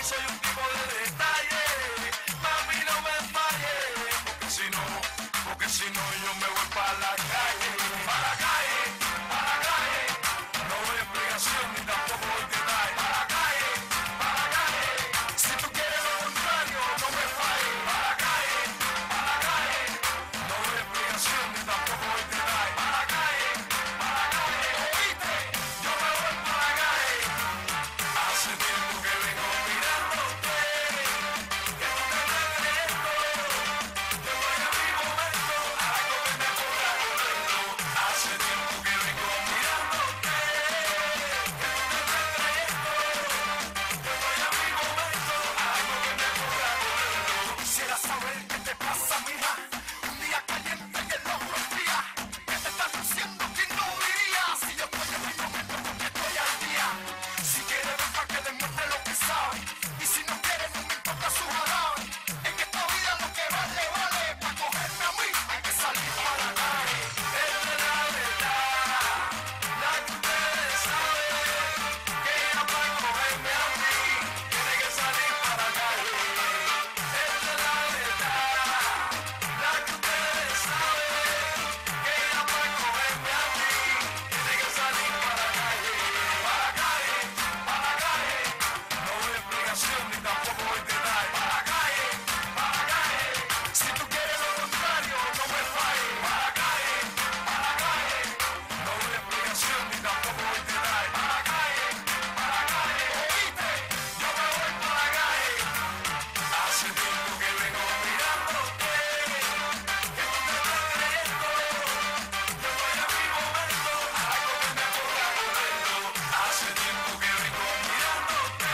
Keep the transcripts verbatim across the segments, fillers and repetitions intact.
soy un tipo de detalle, mami no me falles, porque si no, porque si no yo me voy para la calle, para la calle, para la calle, no voy a explicación ni tampoco voy detalle, para la calle, para la calle, si tú quieres lo contrario no me falles, para la calle, para la calle, no voy a explicación ni tampoco voy detalle, para la calle, para la calle, oíste, yo me voy para la calle, hace tiempo que vengo mirándote, que tú te ves lento, yo voy a mi momento, algo que me ponga contento, hace tiempo que vengo mirándote, que tú te ves lento, yo voy a mi momento, algo que me ponga contento, quisiera saber qué te pasa, mija, un día caliente que no rompía, que te estás haciendo que no diría, si yo estoy en mi momento porque estoy al día, si quieres ven pa' que demuestre lo que sabe, y si no quieres no me importa su jarabe, en esta vida lo que vale, vale, pa' cogerme a mí hay que salir para la calle, esta es la verdad, la que ustedes saben, que ella pa' cogerme a mí tiene que salir para la calle, esta es la verdad, la que ustedes saben, que ella pa' cogerme a mí tiene que salir para la calle, para la calle, para la calle, no voy a explicación ni tampoco voy detalle, para la calle, para la calle, si tú quieres lo contrario no me falles, para la calle, para la calle, no voy a explicación ni tampoco voy detalle, para la calle, para la calle, oíste, yo me voy para la calle, hace tiempo que vengo mirándote, que tú te ves lento, yo voy a mi momento, algo que me ponga contento, hace tiempo que vengo mirándote,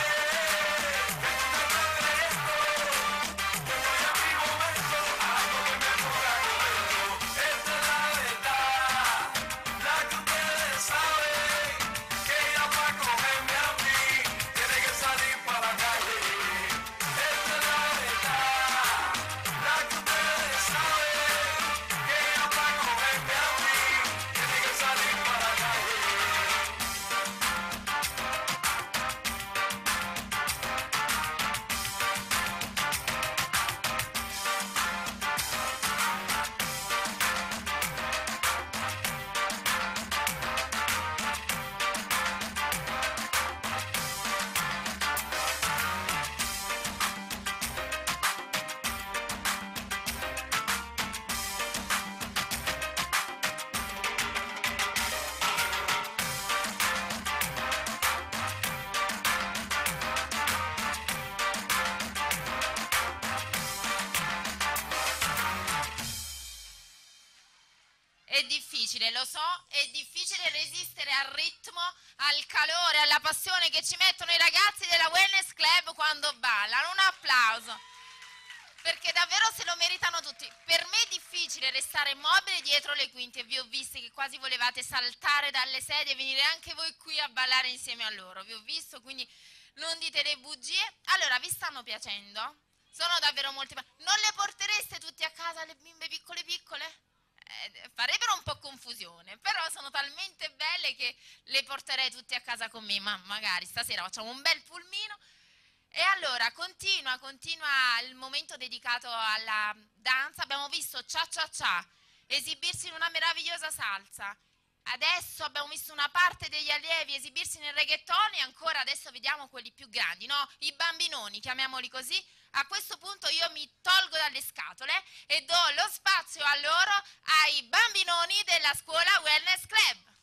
que tú te ves lento, yo voy a mi momento, algo que me ponga contento, esta es la verdad, la que ustedes saben, que ella pa' cogerme a mí tiene que salir para la calle, esta es la verdad, la que ustedes saben, que ella pa' cogerme a mí tiene que salir para la calle. È difficile, lo so, è difficile resistere al ritmo, al calore, alla passione che ci mettono i ragazzi della Wellness Club quando ballano. Un applauso, perché davvero se lo meritano tutti. Per me è difficile restare immobile dietro le quinte, vi ho visti che quasi volevate saltare dalle sedie e venire anche voi qui a ballare insieme a loro, vi ho visto, quindi non dite le bugie. Allora, vi stanno piacendo? Sono davvero molti. Non le portereste tutti a casa le bimbe piccole piccole? Eh, farebbero un po' confusione, però sono talmente belle che le porterei tutte a casa con me, ma magari stasera facciamo un bel pulmino. E allora continua, continua il momento dedicato alla danza. Abbiamo visto Cia Cia Cia esibirsi in una meravigliosa salsa. Adesso abbiamo visto una parte degli allievi esibirsi nel reggaeton e ancora adesso vediamo quelli più grandi, no? I bambinoni, chiamiamoli così. A questo punto io mi tolgo dalle scatole e do lo spazio a loro, ai bambinoni della scuola Wellness Club.